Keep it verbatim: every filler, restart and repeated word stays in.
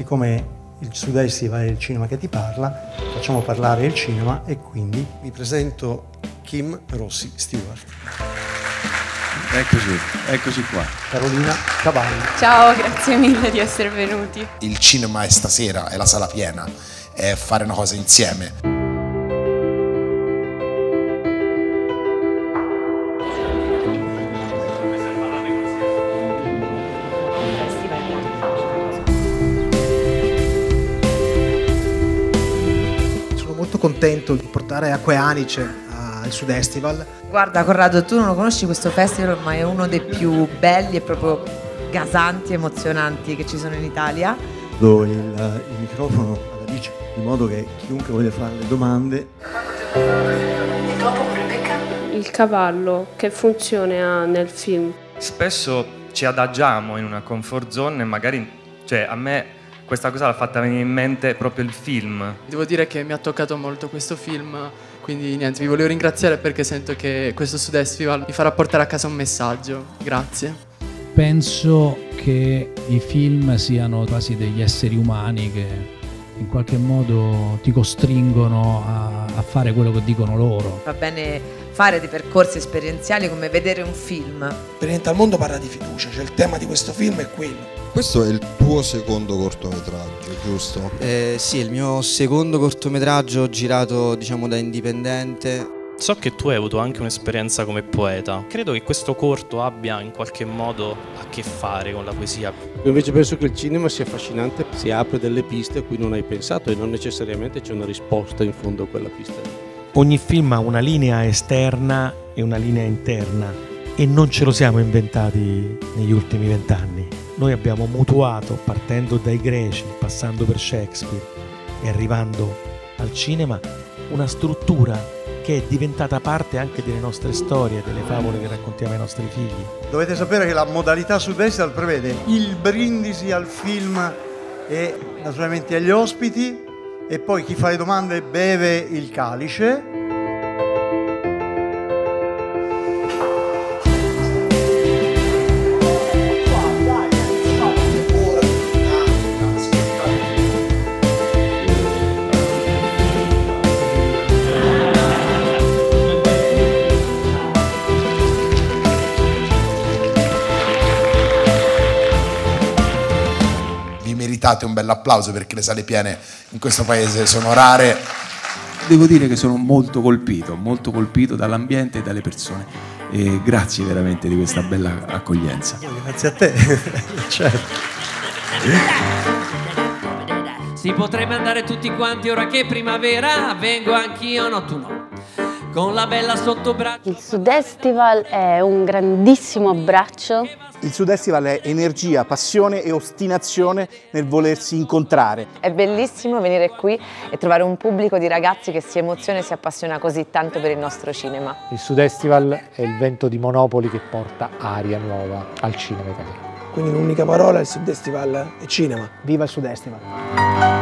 siccome il Sud-Est è il cinema che ti parla, facciamo parlare il cinema e quindi vi presento Kim Rossi Stewart. Eccoci, eccoci qua. Carolina Cavalli. Ciao, grazie mille di essere venuti. Il cinema è stasera, è la sala piena, è fare una cosa insieme. Contento di portare Acque Anice al Sud-Estival. Guarda Corrado, tu non lo conosci questo festival, ma è uno dei più belli e proprio gasanti e emozionanti che ci sono in Italia. Do il, il microfono ad Alice, in modo che chiunque voglia fare le domande. Il cavallo, che funzione ha nel film? Spesso ci adagiamo in una comfort zone e magari, cioè a me questa cosa l'ha fatta venire in mente proprio il film. Devo dire che mi ha toccato molto questo film, quindi niente, vi volevo ringraziare perché sento che questo Sud-Estival mi farà portare a casa un messaggio. Grazie. Penso che i film siano quasi degli esseri umani che in qualche modo ti costringono a, a fare quello che dicono loro. Va bene fare dei percorsi esperienziali come vedere un film. Presenta al mondo parla di fiducia, cioè il tema di questo film è quello. Questo è il tuo secondo cortometraggio, giusto? Eh, sì, è il mio secondo cortometraggio girato, diciamo, da indipendente. So che tu hai avuto anche un'esperienza come poeta. Credo che questo corto abbia in qualche modo a che fare con la poesia. Io invece penso che il cinema sia affascinante, si apre delle piste a cui non hai pensato e non necessariamente c'è una risposta in fondo a quella pista. Ogni film ha una linea esterna e una linea interna e non ce lo siamo inventati negli ultimi vent'anni. Noi abbiamo mutuato, partendo dai greci, passando per Shakespeare e arrivando al cinema, una struttura che è diventata parte anche delle nostre storie, delle favole che raccontiamo ai nostri figli. Dovete sapere che la modalità Sud-Estival prevede il brindisi al film e naturalmente agli ospiti, e poi chi fa le domande beve il calice. Meritate un bel applauso perché le sale piene in questo paese sono rare. Devo dire che sono molto colpito, molto colpito dall'ambiente e dalle persone. E grazie veramente di questa bella accoglienza. Grazie a te. Certo. Si potrebbe andare tutti quanti ora che è primavera, vengo anch'io, no tu no. Con la bella sotto braccio. Il Sud-Estival è un grandissimo abbraccio. Il Sud-Estival è energia, passione e ostinazione nel volersi incontrare. È bellissimo venire qui e trovare un pubblico di ragazzi che si emoziona e si appassiona così tanto per il nostro cinema. Il Sud-Estival è il vento di Monopoli che porta aria nuova al cinema italiano. Quindi in un'unica parola il Sud-Estival è cinema. Viva il Sud-Estival!